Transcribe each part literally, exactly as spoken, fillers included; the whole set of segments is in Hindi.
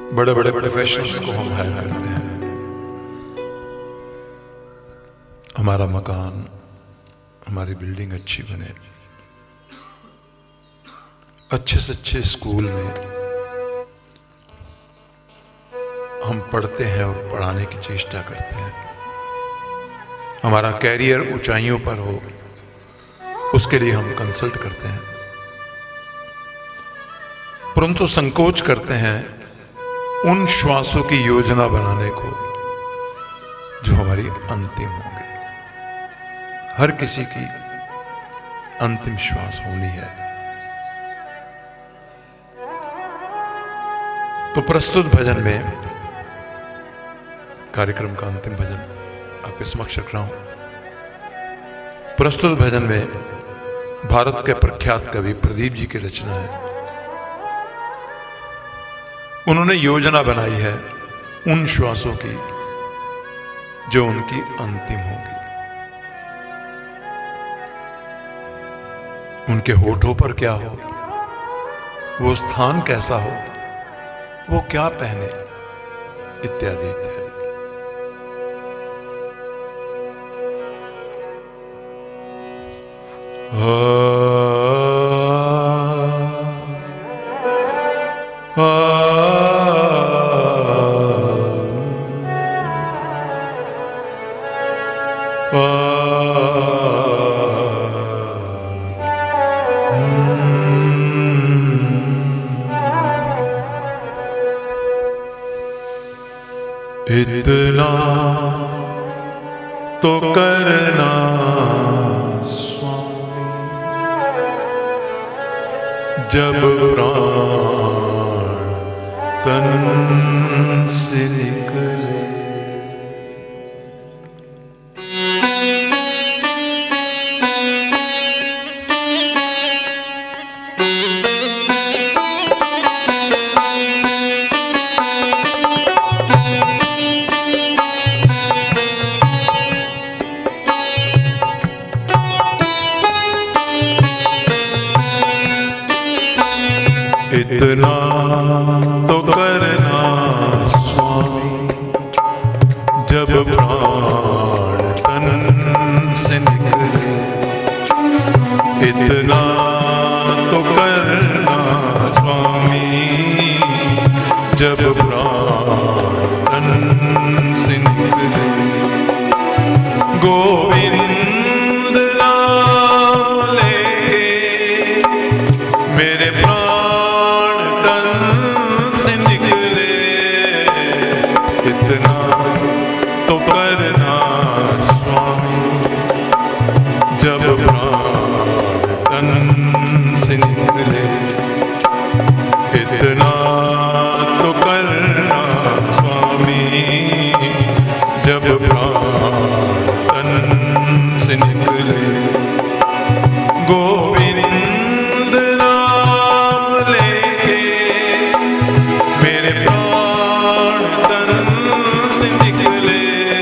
बड़े बड़े प्रोफेशनल्स को हम हायर करते हैं। हमारा मकान, हमारी बिल्डिंग अच्छी बने, अच्छे से अच्छे स्कूल में हम पढ़ते हैं और पढ़ाने की चेष्टा करते हैं। हमारा कैरियर ऊंचाइयों पर हो, उसके लिए हम कंसल्ट करते हैं, परंतु संकोच करते हैं उन श्वासों की योजना बनाने को जो हमारी अंतिम होंगे। हर किसी की अंतिम श्वास होनी है। तो प्रस्तुत भजन में, कार्यक्रम का अंतिम भजन आपके समक्ष रख रहा हूं। प्रस्तुत भजन में भारत के प्रख्यात कवि प्रदीप जी की रचना है। उन्होंने योजना बनाई है उन श्वासों की जो उनकी अंतिम होगी। उनके होठों पर क्या हो, वो स्थान कैसा हो, वो क्या पहने, इत्यादि इत्यादि। आ, आ, इतना तो करना स्वामी, जब प्राण तन से निकले। इतना तो करना स्वामी, जब प्राण तन से निकले। इतना तो करना स्वामी, जब प्राण तन से निकले। गोविंद नाम लेके मेरे प्राण इतना तो करना स्वामी, जब प्राण तन से निकले। इतना तो करना स्वामी, जब प्राण तन से निकले। गोविंद नाम लेके मेरे प्राण तन से निकले।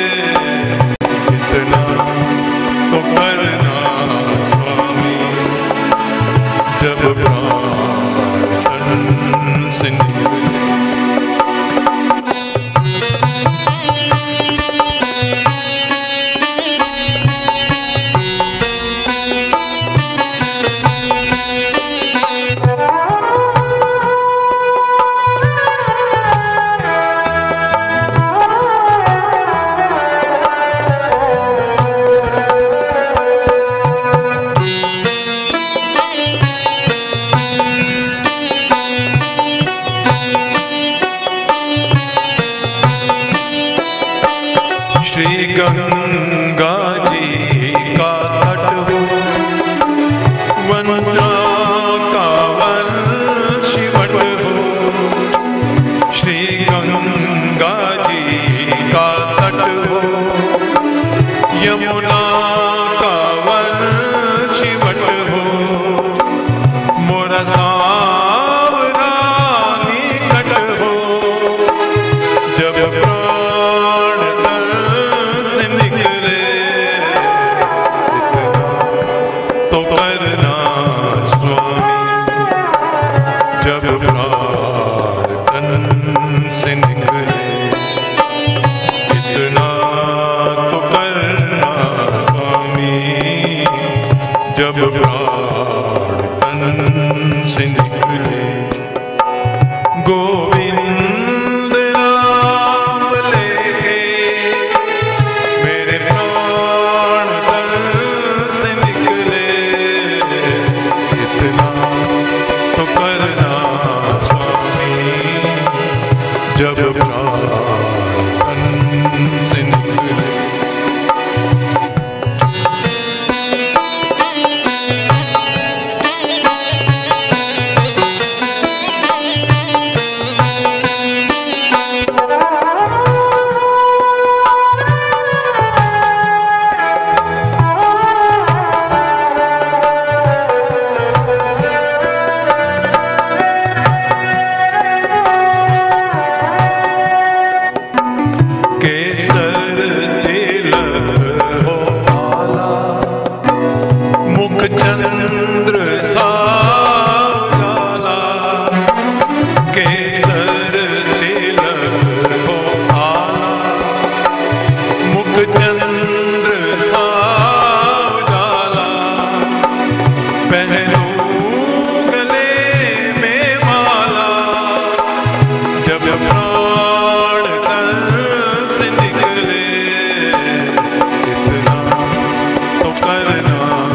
इतना तो करना स्वामी, जब प्राण तन से निकले। गंगा जी का तट हो, वंदना का वंशिवट हो। श्री गंगा जी का तट हो, यमुना का वंशिवट हो। मोरा सावरा निकट हो, जब प्राण निकले। इतना तो करना स्वामी, जब प्राण तन से से निकले, गोविंद नाम लेके मेरे प्राण तन से निकले। इतना तो करना स्वामी, जब प्राण तन से निकले। चंद्र सा उजाला, केसर तिलक हो आला, मुख चंद्र सा उजाला, पहनूं गले में माला, जब प्राण तन से निकले। इतना तो करना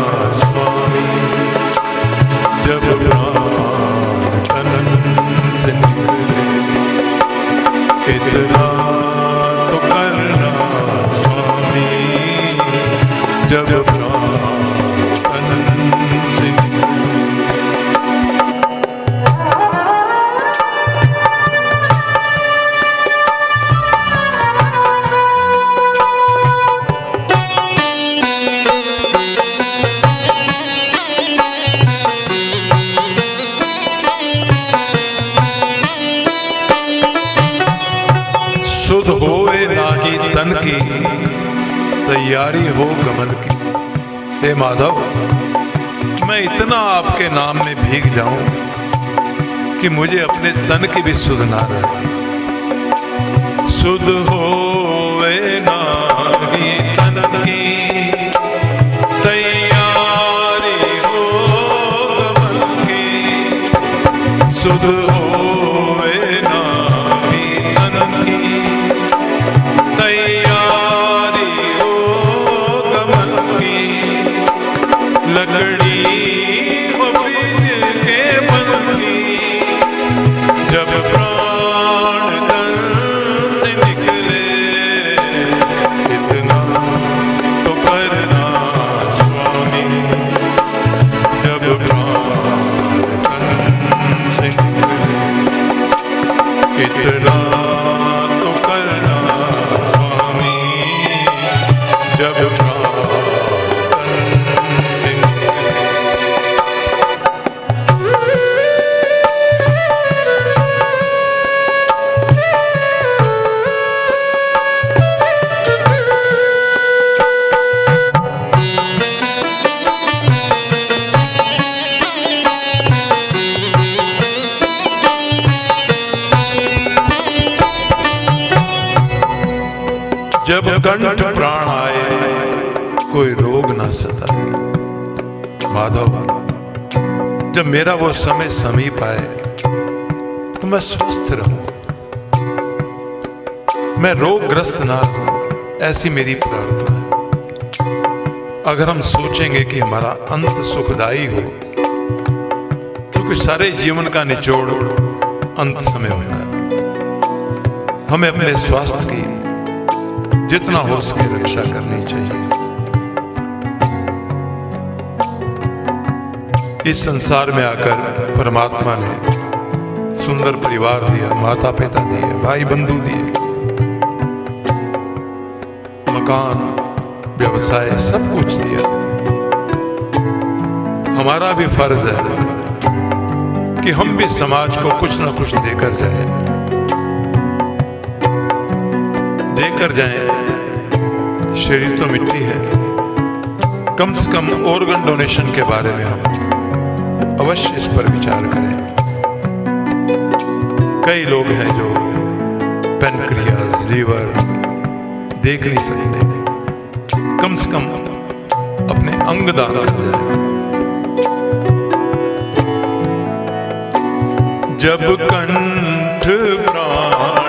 जब प्राण तन से निकले। इतना तो करना स्वामी, जब प्राण तन से निकले। सुध होए नाही तन की, तैयारी हो गमन की। हे माधव, मैं इतना आपके नाम में भीग जाऊं कि मुझे अपने तन की भी सुध ना रहे। सुध होए नाही तन की, तैयारी हो गमन की। सुध होए नाही तन की, तैयारी हो गमन की। लकड़ी हो ब्रिज के बन की, जब प्राण तन से निकले। इतना तो करना स्वामी, जब प्राण तन से निकले। इतना तो करना स्वामी, जब प्राण तन से निकले। जब कंठ प्राण आए, कोई रोग ना सताए। माधव, जब मेरा वो समय समीप आए तो मैं स्वस्थ रहूं, मैं रोगग्रस्त ना रहूं, ऐसी मेरी प्रार्थना है। अगर हम सोचेंगे कि हमारा अंत सुखदायी हो, क्योंकि सारे जीवन का निचोड़ अंत समय होता है, हमें अपने स्वास्थ्य की जितना हो सके रक्षा करनी चाहिए। इस संसार में आकर परमात्मा ने सुंदर परिवार दिया, माता पिता दिए, भाई बंधु दिए, मकान, व्यवसाय, सब कुछ दिया। हमारा भी फर्ज है कि हम भी समाज को कुछ ना कुछ देकर जाएं, देकर जाएं। शरीर तो मिट्टी है, कम से कम ऑर्गन डोनेशन के बारे में हम अवश्य इस पर विचार करें। कई लोग हैं जो पैनक्रियाज, लीवर देख नहीं सकते, कम से कम अपने अंग दान कर जाए। जब कंठ प्राण